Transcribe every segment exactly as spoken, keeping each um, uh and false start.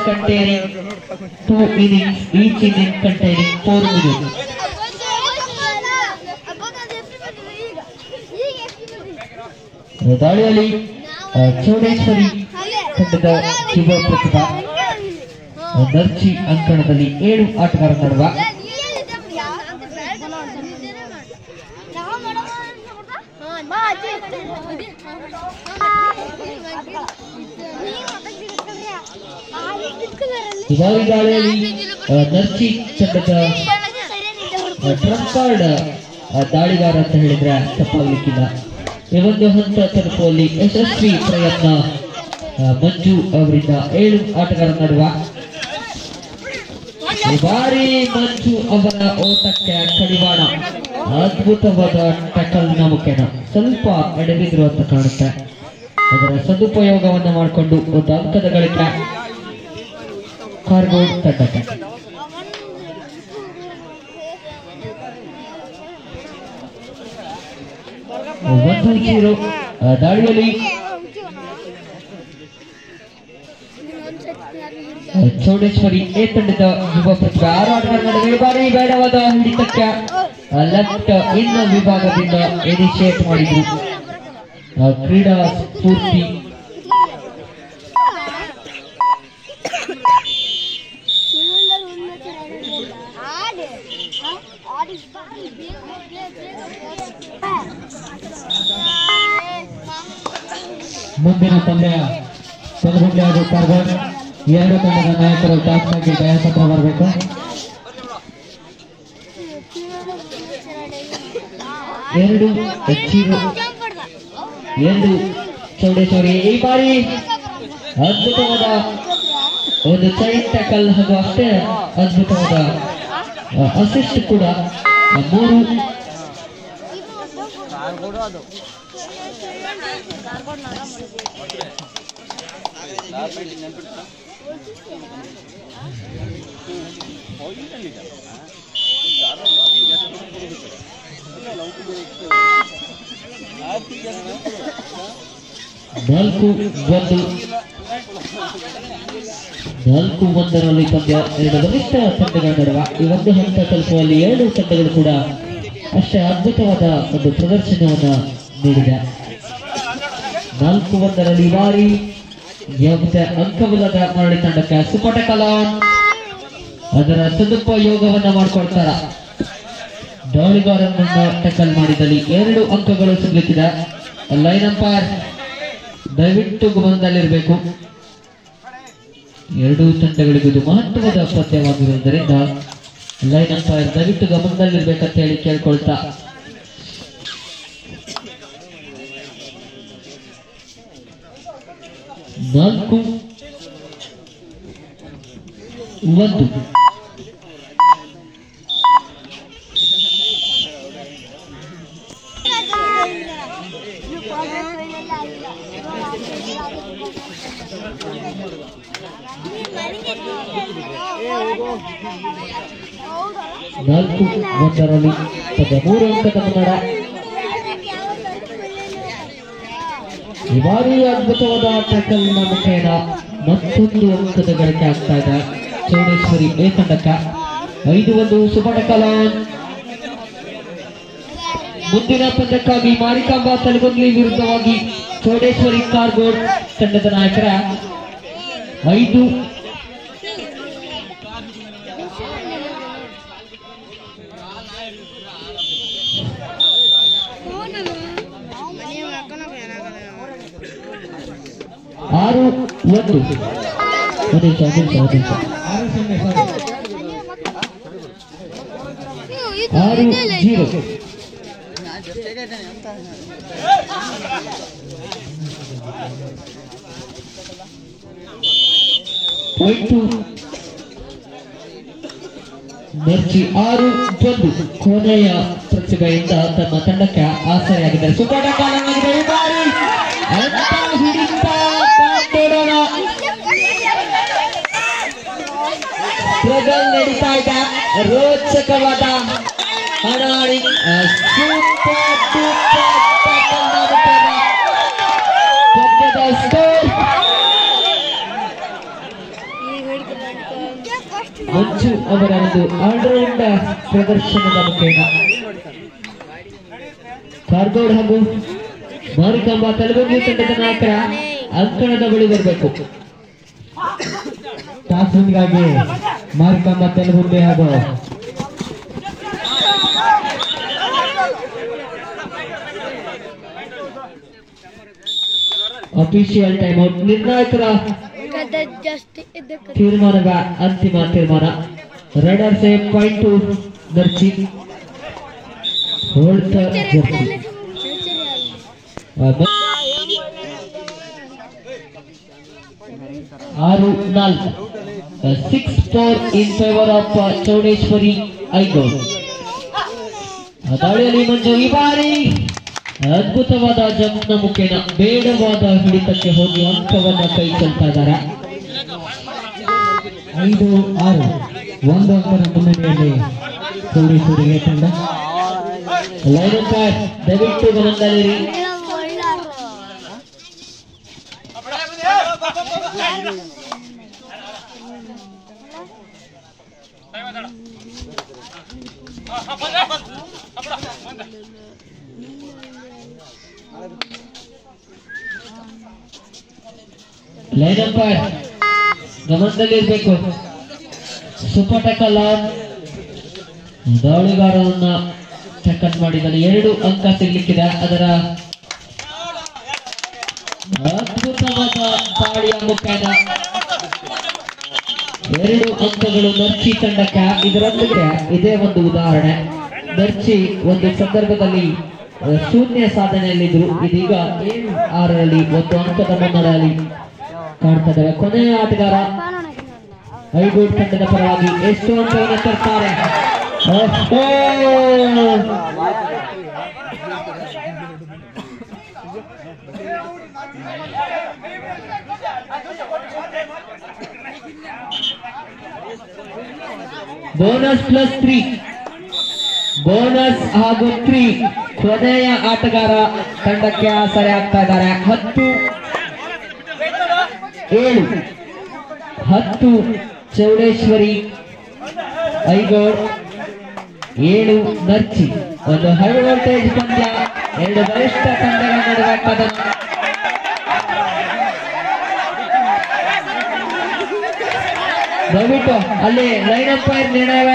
containing two innings, each inning containing four minutes. ದಾಳಿಯಲ್ಲಿ ಚೌಡೇಶ್ವರಿ ತಂಡದ ಯುವ ಪ್ರತಿಭಾ ನರ್ಚಿ ಅಂಕಣದಲ್ಲಿ ಏಳು ಆಟಗಾರ ನಡುವ ದುಬಾರಿ ದಾಳಿಯಲ್ಲಿ ನರ್ಚಿ ತಂಡದ ಟ್ರಂಪ್ ಕಾರ್ಡ್ ದಾಳಿಗಾರ ಅಂತ ಹೇಳಿದ್ರೆ ತಪ್ಪಾಗಲಿಕ್ಕಿಲ್ಲ. ಈ ಒಂದು ಹಂತ ತಲುಪುವಲ್ಲಿ ಯಶಸ್ವಿ ಪ್ರಯತ್ನ ಮಂಜು ಅವರಿಂದ ಏಳು ಆಟಗಾರ ನಡುವ. ಬಾರಿ ಮಂಜು ಅವರ ಓಟಕ್ಕೆ ಕಡಿವಾಣ, ಅದ್ಭುತವಾದ ಟಕಲ್ನ ಮುಖೇನ ಸ್ವಲ್ಪ ಎಡೆಬಿದ್ರು ಅಂತ ಕಾಣುತ್ತೆ. ಅದರ ಸದುಪಯೋಗವನ್ನು ಮಾಡಿಕೊಂಡು ಒಂದು ಅಂಕದ ಗಳಿಕೆ ಕಾರ್ಗೋಡ್ ತಂಡಕ್ಕೆ. ಒಂದು ಜೀರೋ ದಾಳಿಯಲ್ಲಿ ಚೌಡೇಶ್ವರಿ ಎ ತಂಡದ ಯುವ ಪ್ರತಿಭೆ ಆರು ಆಟಗಾರ ನಡುವೆ ಬಾರಿ ಬೇಡವಾದ ಹಿಡಿತಕ್ಕೆ ಲೆಫ್ಟ್ ಇನ್ ವಿಭಾಗದಿಂದ ಇನಿಶಿಯೇಟ್ ಮಾಡಿದ್ರು. ಕ್ರೀಡಾ ಸ್ಫೂರ್ತಿ ಮುಂದಿನ ಪಂದ್ಯ ಚಂದ್ರಗುಂಡಿ ಹಾಗೂ ಕಾರ್ಗೋಡ್ ಎರಡು ತಂಡದ ನಾಯಕರು ಟಾಸ್ ಆಗಿ ದಯಾಪತ್ರ ಬರಬೇಕು. ಎರಡು ಎರಡು ಚೌಡೇಶ್ವರಿ ಈ ಬಾರಿ ಅದ್ಭುತವಾದ ಒಂದು ಸೈಡ್ ಟ್ಯಾಕಲ್ ಹಾಗೂ ಅಷ್ಟೇ ಅದ್ಭುತವಾದ ಅಸಿಸ್ಟ್ ಕೂಡ. ಮೂರು ನಾಲ್ಕು ಒಂದು ನಾಲ್ಕು ಒಂದರಲ್ಲಿ ಪಂದ್ಯ ಎರಡು ಬಲಿಷ್ಠ ತಂಡಗಳ ನಡುವ. ಈ ಒಂದು ಹಂತ ತಲುಪುವಲ್ಲಿ ಎರಡು ತಂಡಗಳು ಕೂಡ ಅಷ್ಟೇ ಅದ್ಭುತವಾದ ಒಂದು ಪ್ರದರ್ಶನವನ್ನು ನೀಡಿದೆ. ನಾಲ್ಕು ಒಂದರಲ್ಲಿ ಬಾರಿ ಯಾವುದೇ ಅಂಕವಿಲ್ಲದ ಮರಳಿ ತಂಡಕ್ಕೆ ಸುಪಟ ಕಲಾನ್ ಅದರ ಸದುಪಯೋಗವನ್ನ ಮಾಡಿಕೊಳ್ತಾರ. ದಾಳಿಗಾರನನ್ನ ಟಕಲ್ ಮಾಡಿದಲ್ಲಿ ಎರಡು ಅಂಕಗಳು ಸಿಗಲಿಕ್ಕಿದೆ. ಲೈನ್ ಅಂಪೈರ್ ದಯವಿಟ್ಟು ಗಮನದಲ್ಲಿರಬೇಕು. ಎರಡೂ ತಂಡಗಳಿಗೂ ಇದು ಮಹತ್ವದ ಪಂದ್ಯವಾಗಿರುವುದರಿಂದ ಲೈನ್ ಅಂಪೈರ್ ದಯವಿಟ್ಟು ಗಮನದಲ್ಲಿರ್ಬೇಕಂತ ಹೇಳಿ ಕೇಳ್ಕೊಳ್ತಾ ನಾಲ್ಕು ಒಂದು ನಾಲ್ಕು ಒಂದರಲ್ಲಿ ಪದ ಮೂರು ಅಂಕದ ಮುನ್ನಡ. ಈ ಬಾರಿ ಅದ್ಭುತವಾದ ಟ್ಯಾಕಲ್ನ ಮುಖೇನ ಮತ್ತೊಂದು ಅಂಕದ ಗಳಿಕೆ ಆಗ್ತಾ ಇದೆ ಚೌಡೇಶ್ವರಿ ಎ ತಂಡಕ್ಕೆ. ಐದು ಒಂದು ಸುಪಟ ಕಲಾನ್. ಮುಂದಿನ ಪಂದ್ಯಕ್ಕಾಗಿ ಮಾರಿಕಾಂಬಾ ತಲಗುಂದ್ಲಿ ವಿರುದ್ಧವಾಗಿ ಚೌಡೇಶ್ವರಿ ಕಾರ್ಗೋಡ್ ತಂಡದ ನಾಯಕರ ಐದು ಆರು ಒಂದು ಆರು ಜೀರೋ. ಪಾಯಿಂಟ್ ನರ್ಚಿ ಆರು ಒಂದು ಕೊನೆಯ ಪ್ರತಿಭೆಯಿಂದ ತಮ್ಮ ತಂಡಕ್ಕೆ ಆಸರೆಯಾಗಿದ್ದಾರೆ. ಸುಪಟ ಕಾಲವಾಗಿದೆ. ಸ್ಟ್ರಗಲ್ ನಡೀತಾ ಇದೆ. ರೋಚಕವಾದ ಹಣಾಳಿ ಸ್ಕೋರ್ ಅವರ ಒಂದು ಆಲ್ರೌಂಡ್ ಪ್ರದರ್ಶನದ ಮುಖೇನ ಕಾರ್ಗೋಡ್ ಹಾಗೂ ಮಾರಿಕಾಂಬಾ ತಲಗುಂಗಿ ತಂಡದ ನಾಯಕರ ಅಂಕಣದ ಬಳಿ ಬರಬೇಕು. ಟಾಸ್ಗಾಗಿ ಮಾರಿಕಾಂಬಾ ತಲಗುಂಗಿ ಹಾಗೂ ಅಫಿಷಿಯಲ್ ಟೈಮ್ ಔಟ್. ನಿರ್ಣಾಯಕರ ತೀರ್ಮಾನದ ಅಂತಿಮ ತೀರ್ಮಾನ. ರೈಡರ್ ಸೇವ್ ಪಾಯಿಂಟ್ ಟು ದರ್ಶಿ ಹೋಲ್ಡ್ ಜರ್ಸಿ ಆರು ನಾಲ್ಕು six four in favour of Chowdeshwari ಐಗೋಡ್. ದಾಳಿಯಲ್ಲಿ ಮಂಜು ಈ ಬಾರಿ ಅದ್ಭುತವಾದ ಜಂಪ್ನ ಮುಖೇನ ಬೇಡವಾದ ಹಿಡಿತಕ್ಕೆ ಹೋಗಿ ಅಂಕವನ್ನ ಕೈ ಚೆಲ್ತಾ ಇದ್ದಾರೆ. ಐದು ಆರು ಒಂದು ಅಂಕದ ಮುನ್ನಡೆಯಲ್ಲಿ ಚೌಡೇಶ್ವರಿಗೆ ತಂಡ. ಲೈನ್ ಅಂಪೈರ್ ದಯವಿಟ್ಟು ಗಮನದಲ್ಲಿರಿ. ಲೈನ್ ಅಂಪೈರ್ ಗಮನದಲ್ಲಿರ್ಬೇಕು. Super tackle on. ದಾಳಿಗಾರರನ್ನ ಟ್ಯಾಕಲ್ ಮಾಡಿದರೆ ಎರಡು ಅಂಕ ಸಿಗ್ಲಿಕ್ಕಿದೆ. ಅದರ ಅದ್ಭುತವಾದ ದಾಳಿಯ ಮುಖೇನ ಎರಡು ಅಂಕಗಳು ನರ್ಚಿ ತಂಡಕ್ಕೆ. ಇದರೊಂದಿಗೆ ಇದೇ ಒಂದು ಉದಾಹರಣೆ. ನರ್ಚಿ ಒಂದು ಸಂದರ್ಭದಲ್ಲಿ ಶೂನ್ಯ ಸಾಧನೆಯಲ್ಲಿದ್ರು, ಇದೀಗ ಏಳು ಆರರಲ್ಲಿ ಒಂದು ಅಂಕದ ಮುನ್ನಡೆಯಲ್ಲಿ ಕಾಣ್ತಾ ಇದ್ದಾರೆ. ಕೊನೆಯ ಆಟಗಾರ ಐಗೋಡ್ ತಂಡದ ಪರವಾಗಿ ಎಷ್ಟು ಅಂಕವನ್ನು ತರ್ತಾರೆ? ಬೋನಸ್ ಪ್ಲಸ್ ತ್ರೀ, ಬೋನಸ್ ಹಾಗೂ ತ್ರೀ ಕೊನೆಯ ಆಟಗಾರ ತಂಡಕ್ಕೆ ಆಸರೆ ಆಗ್ತಾ ಇದ್ದಾರೆ. ಹತ್ತು ಏಳು ಹತ್ತು ಚೌಡೇಶ್ವರಿ ಐಗೋಡ್, ಏಳು ನರ್ಚಿ. ಒಂದು ಹೈ ವೋಲ್ಟೇಜ್ ಪಂದ್ಯ, ಎರಡು ಬಲಿಷ್ಠ ತಂಡಗಳ ನಡುವೆ ಕದನ. ದಯವಿಟ್ಟು ಅಲ್ಲಿ ಲೈನ್ ಅಂಪೈರ್ ನಿರ್ಣಯವೇ.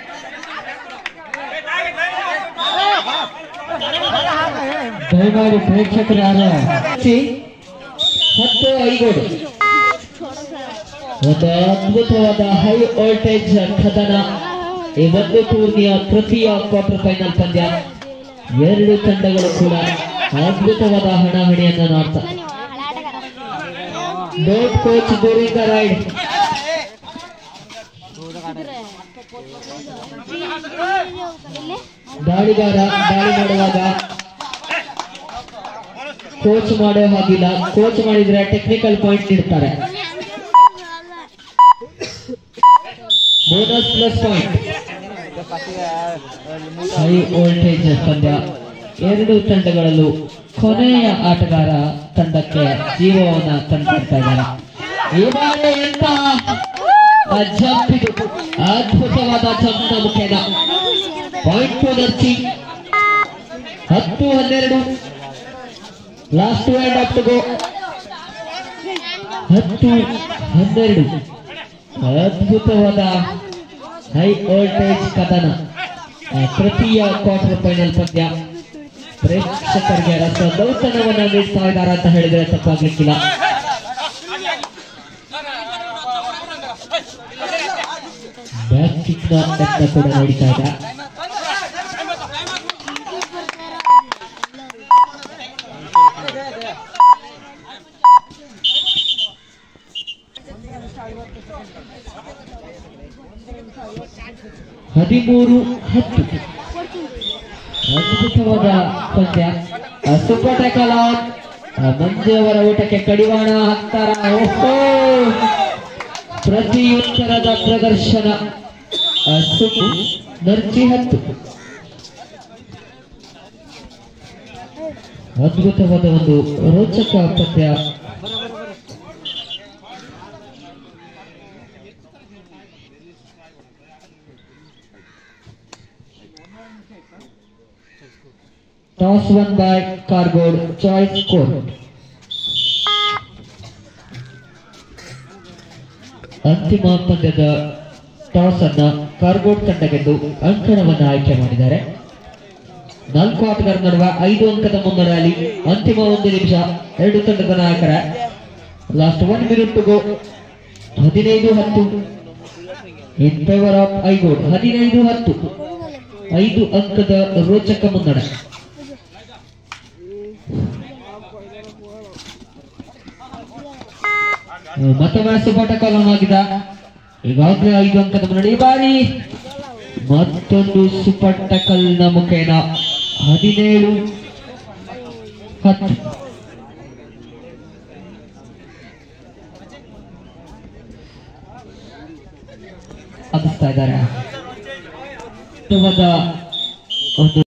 ದಯಮಾಡಿ ಪ್ರೇಕ್ಷಕರು ಯಾರು ಹತ್ತು ಐಗೋಡು. ಒಂದು ಅದ್ಭುತವಾದ ಹೈ ವೋಲ್ಟೇಜ್ ಕದನ. ಈ ಒಂದು ಟೂರ್ನಿಯ ತೃತೀಯ ಕ್ವಾರ್ಟರ್ ಫೈನಲ್ ಪಂದ್ಯ. ಎರಡು ತಂಡಗಳು ಕೂಡ ಅದ್ಭುತವಾದ ಹಣಾಹಣಿಯನ್ನು ನೋಡ್ತಾ. Don't coach during the raid. ದಾಳಿಗಾರ ದಾಳಿ ಮಾಡುವಾಗ ಕೋಚ್ ಮಾಡೋ ಹಾಗಿಲ್ಲ. ಕೋಚ್ ಮಾಡಿದ್ರೆ ಟೆಕ್ನಿಕಲ್ ಪಾಯಿಂಟ್ ನೀಡ್ತಾರೆ. Bonus plus point. High voltage ಪಂದ್ಯ. ಎರಡು ತಂಡಗಳಲ್ಲೂ ಕೊನೆಯ ಆಟಗಾರ ತಂಡಕ್ಕೆ ಜೀವವನ್ನ ತಂದುಕೊಡ್ತಾ ಇದ್ದಾರೆ. ಈ ಬಾರಿ ಎಂತ ಜಂಪ್ ಇದು, ಅದ್ಭುತವಾದ ಜಂಪ್ ನ ಮುಖೇನ ಪಾಯಿಂಟ್ ಟು ನರ್ಚಿ. ಹತ್ತು ಹನ್ನೆರಡು last hand up to go. ಹತ್ತು ಹನ್ನೆರಡು ಅದ್ಭುತವಾದ ಹೈ ವೋಲ್ಟೇಜ್ ಕದನ. ತೃತೀಯ ಕ್ವಾರ್ಟರ್ ಫೈನಲ್ ಪಂದ್ಯ. ಪ್ರೇಕ್ಷಕರಿಗೆ ರಸದೌತಣವನ್ನ ನೀಡ್ತಾ ಇದ್ದಾರೆ ಅಂತ ಹೇಳಿದ್ರೆ ತಪ್ಪಾಗ್ಲಿಕ್ಕಿಲ್ಲ. ಬ್ಯಾಕ್ ಕಿಕ್ ನ ಯತ್ನ ಕೂಡ ನಡೀತಾ ಇದೆ. ಹದಿಮೂರು ಹತ್ತು ಅದ್ಭುತವಾದ ಪಂದ್ಯ. Super tackle on. ಮಂಜು ಅವರ ಊಟಕ್ಕೆ ಕಡಿವಾಣ ಹಾಕ್ತಾರ. ಓಹೋ, ಪ್ರತಿಯುತ್ತರದ ಪ್ರದರ್ಶನ. ಸುಮ್ಮು ನರ್ಚಿ ಹತ್ತು. ಅದ್ಭುತವಾದ ಒಂದು ರೋಚಕ ಪಂದ್ಯ. Toss won by Carboard Choice Court. ಅಂತಿಮ ಪಂದ್ಯದ ಟಾಸ್ ಅನ್ನ ಕಾರ್ಬೋರ್ಡ್ ತಂಡ ಗೆದ್ದು ಅಂಕಣವನ್ನು ಆಯ್ಕೆ ಮಾಡಿದ್ದಾರೆ. ನಾಲ್ಕು ಆಟಗಾರರ ನಡುವೆ ಐದು ಅಂಕದ ಮುನ್ನಡೆಯಲ್ಲಿ ಅಂತಿಮ ಒಂದು ನಿಮಿಷ ಎರಡು ತಂಡದ ನಾಯಕರ last one minute to go. ಹದಿನೈದು ಹತ್ತು ಇನ್ ಫೇವರ್ ಆಫ್ ಐಗೋಡ್. ಹದಿನೈದು ಹತ್ತು ಐದು ಅಂಕದ ರೋಚಕ ಮುನ್ನಡೆ. ಮತ್ತೊಮ್ಮೆ ಸುಪಾಟ ಕಾಲನ್ ಆಗಿದೆ. ಈಗಾಗಲೇ ಐದು ಅಂಕದ ಮುನ್ನಡೆ. ಈ ಬಾರಿ ಮತ್ತೊಂದು ಸೂಪರ್ ಟಕಲ್ ನ ಮುಖೇನ ಹದಿನೇಳು ಹತ್ತು. ಆಗಿಸ್ತಾ ಇದ್ದಾರೆ ಒಂದು